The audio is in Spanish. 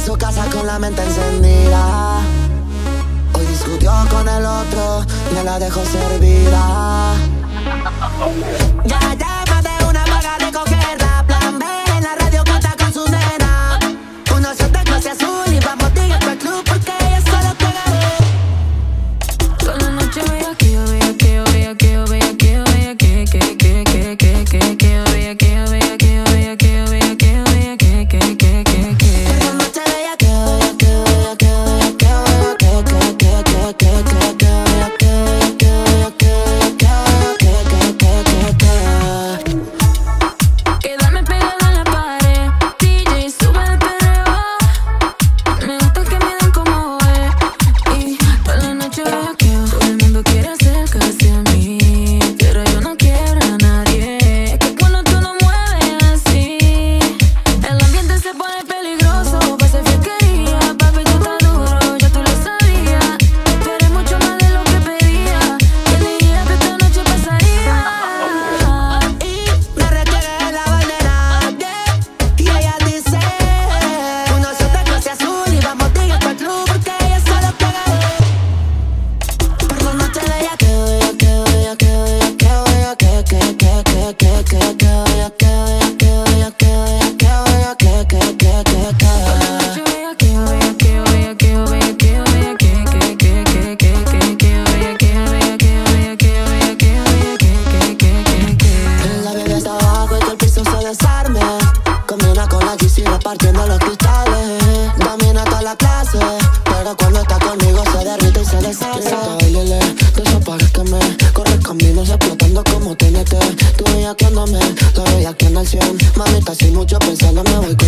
su casa con la mente encendida. Hoy discutió con el otro y la dejó servida. Ya más de una vaga de cogerla. Plan B en la radio canta con su nena. Uno se de clase azul y vamos directo al club porque ella solo pega. Toda la noche bellaqueo, bellaqueo, bellaqueo, bellaqueo, bellaqueo, quedarme pegada en la pared, DJ sube el perreo. Me gusta que me den como es. Y toda la noche bellaqueo. Todo el mundo quiere acercarse a mí, pero yo no quiero a nadie. Es que cuando tú no mueves así, el ambiente se pone peligroso. Pa' hacer fiesquería, papi, tú estás duro, ya tú lo sabías. Pero es mucho más de lo que pedía. ¿Quién diría que esta noche pasaría? Y me requiere la bandera, yeah. Y ella dice: uno se de clase azul y vamos directo al club porque ella solo pega. Por la noche bellaqueo, bellaqueo, bellaqueo, bellaqueo, bellaqueo, la bebé está abajo y que el piso se desarme. Combina con la GC repartiendo los cristales. Domina toda la clase, pero cuando está conmigo se derrite y se deshace. Bailele, desaparézcame. Corre caminos explotando como TNT. Tú bellaqueándome, tú bellaqueando al 100. Mamita, sin mucho pensando me voy con